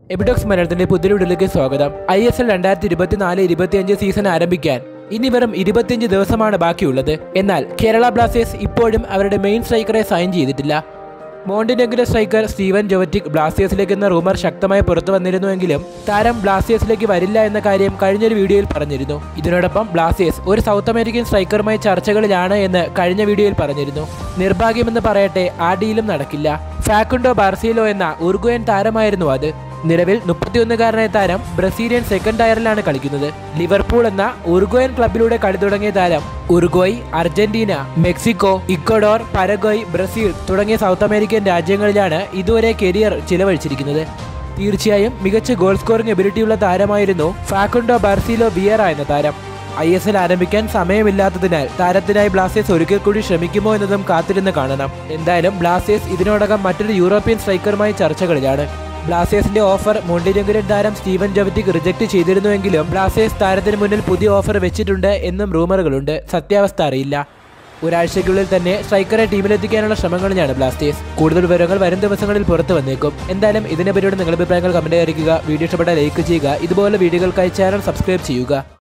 എബിഡോക്സ് മലയാളത്തിന്റെ പുതിയ വീഡിയോയിലേക്ക് സ്വാഗതം. ISL 2024-25 സീസൺ ആരംഭിക്കാൻ ഇനി വെറും 25 ദിവസമാണ് ബാക്കിയുള്ളത്. എന്നാൽ കേരള ബ്ലാസ്റ്റേഴ്സ് ഇപ്പോഴും അവരുടെ മെയിൻ സ്ട്രൈക്കറെ സൈൻ ചെയ്തിട്ടില്ല. മോണ്ടിനെഗ്രോ സ്ട്രൈക്കർ സ്റ്റീവൻ ജോവറ്റിക് ബ്ലാസ്റ്റേഴ്സിലേക്ക് എന്ന റൂമർ ശക്തമായി പുറത്തു വന്നിരുന്നുവെങ്കിലും താരം ബ്ലാസ്റ്റേഴ്സിലേക്ക് വരില്ല എന്ന കാര്യം കഴിഞ്ഞൊരു വീഡിയോയിൽ പറഞ്ഞിരുന്നു. ഇതിനോടൊപ്പം ബ്ലാസ്റ്റേഴ്സ് ഒരു സൗത്ത് അമേരിക്കൻ സ്ട്രൈക്കറുമായി ചർച്ചകളിലാണ് എന്ന് കഴിഞ്ഞ വീഡിയോയിൽ പറഞ്ഞിരുന്നു. നിർഭാഗ്യമെന്ന് പറയട്ടെ, ആ ഡീലും നടക്കില്ല. ഫാക്കുണ്ടോ ബാർസിലോ എന്ന ഉറുഗ്വേൻ താരമായിരുന്നു അത്. നിലവിൽ 31കാരനായ താരം ബ്രസീലിയൻ സെക്കൻഡ് ടയറിലാണ് കളിക്കുന്നത്. ലിവർപൂൾ എന്ന ഉറുഗ്വേൻ ക്ലബിലൂടെ കളി തുടങ്ങിയ താരം Uruguay, Argentina, Mexico, Ecuador, Paraguay, Brazil തുടങ്ങിയ സൗത്ത് അമേരിക്കൻ രാജ്യങ്ങളിലാണ് ഇതുവരെ കരിയർ ചിലവഴിച്ചിരിക്കുന്നത്. തീർച്ചയായും മികച്ച ഗോൾ സ്കോറിംഗ് എബിലിറ്റിയുള്ള താരമായിരുന്നു ഫാക്കുണ്ടോ ബാർസിലോ വിയറ എന്ന താരം. ISL ആരംഭിക്കാൻ സമയമില്ലാത്തതിനാൽ താരത്തിനായി ബ്ലാസ്റ്റേഴ്സ് ഒരിക്കൽ കൂടി ശ്രമിക്കുമോ എന്നതും കാത്തിരുന്ന് കാണണം. എന്തായാലും ബ്ലാസ്റ്റേഴ്സ് ഇതിനോടകം മറ്റൊരു യൂറോപ്യൻ സ്ട്രൈക്കറുമായി ചർച്ചകളിലാണ്. ബ്ലാസ്റ്റേഴ്സിന്റെ ഓഫർ മോണ്ടിനെഗ്രോ താരം സ്റ്റീവൻ ജോവറ്റിക് റിജക്ട് ചെയ്തിരുന്നുവെങ്കിലും ബ്ലാസ്റ്റേഴ്സ് താരത്തിന് മുന്നിൽ പുതിയ ഓഫർ വെച്ചിട്ടുണ്ട് എന്നും റൂമറുകളുണ്ട്. സത്യാവസ്ഥ അറിയില്ല. ഒരാഴ്ചയ്ക്കുള്ളിൽ തന്നെ സ്ട്രൈക്കറെ ടീമിലെത്തിക്കാനുള്ള ശ്രമങ്ങളിലാണ് ബ്ലാസ്റ്റേഴ്സ്. കൂടുതൽ വിവരങ്ങൾ വരും ദിവസങ്ങളിൽ പുറത്തു വന്നേക്കും. എന്തായാലും ഇതിനെപ്പറ്റിയുള്ള നിങ്ങളുടെ അഭിപ്രായങ്ങൾ കമന്റ് അറിയിക്കുക. വീഡിയോ ഇഷ്ടപ്പെട്ടാൽ ലൈക്ക് ചെയ്യുക. ഇതുപോലെ വീഡിയോകൾക്കായി ചാനൽ സബ്സ്ക്രൈബ് ചെയ്യുക.